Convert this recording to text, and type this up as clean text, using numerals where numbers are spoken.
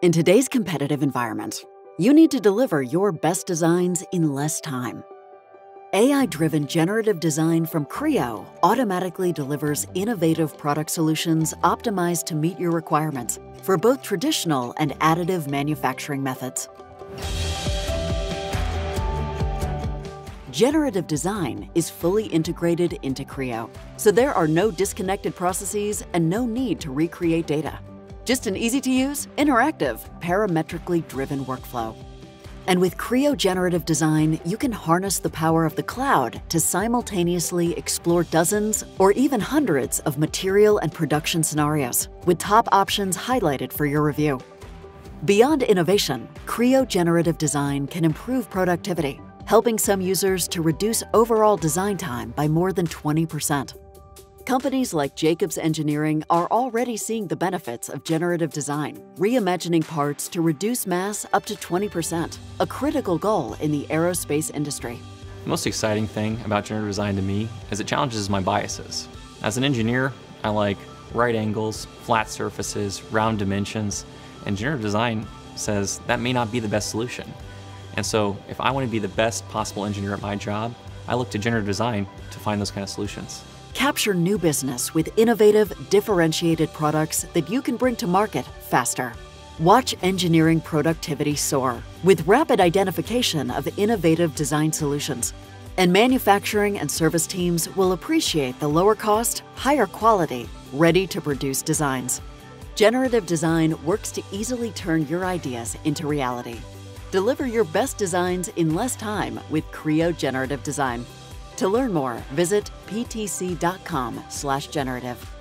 In today's competitive environment, you need to deliver your best designs in less time. AI-driven generative design from Creo automatically delivers innovative product solutions optimized to meet your requirements for both traditional and additive manufacturing methods. Generative design is fully integrated into Creo, so there are no disconnected processes and no need to recreate data. Just an easy-to-use, interactive, parametrically driven workflow. And with Creo Generative Design, you can harness the power of the cloud to simultaneously explore dozens or even hundreds of material and production scenarios, with top options highlighted for your review. Beyond innovation, Creo Generative Design can improve productivity, helping some users to reduce overall design time by more than 20%. Companies like Jacobs Engineering are already seeing the benefits of generative design, reimagining parts to reduce mass up to 20%, a critical goal in the aerospace industry. The most exciting thing about generative design to me is it challenges my biases. As an engineer, I like right angles, flat surfaces, round dimensions, and generative design says that may not be the best solution. And so if I want to be the best possible engineer at my job, I look to generative design to find those kind of solutions. Capture new business with innovative, differentiated products that you can bring to market faster. Watch engineering productivity soar with rapid identification of innovative design solutions. And manufacturing and service teams will appreciate the lower cost, higher quality, ready-to-produce designs. Generative design works to easily turn your ideas into reality. Deliver your best designs in less time with Creo Generative Design. To learn more, visit ptc.com/generative.